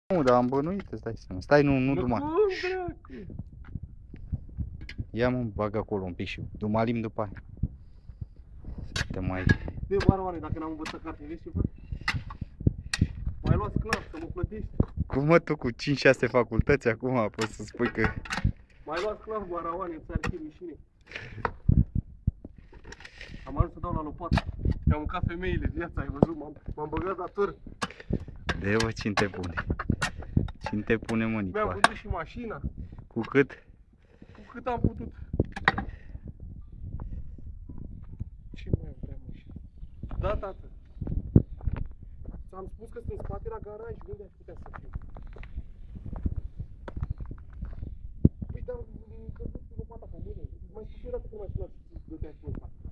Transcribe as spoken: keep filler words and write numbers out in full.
Nu, dar am bănuit, îți dai seama. Stai, nu, nu, Mă, Duma. cum, dracu? Ia mă, bag acolo un pic și Dumalim după aia. Să te mai... De baroane, dacă n-am învățat carte, vezi ce fac? Mai luați clar, să mă plătești. Cum mă, tu cu cinci șase facultăți acum poți să spui că... Mai luați clar, baraoane, în țară mișine. Am ajuns să dau la lopată. Mi-am mâncat femeile, viața, ai văzut? M-am băgat dator. De bă, cine te pune? Cine te pune, mă, Mi-am Nicoa? vândut și mașina. Cu cât? Cu cât am putut. Ce mai vrea, mă, și? Da, tată. Ți-am spus că sunt în spate la garaj, unde aș putea să fiu? Păi, dar, că nu știu lopata pe mâine. Mai spus o dată când m-ai sunat și dăteai pe ăsta.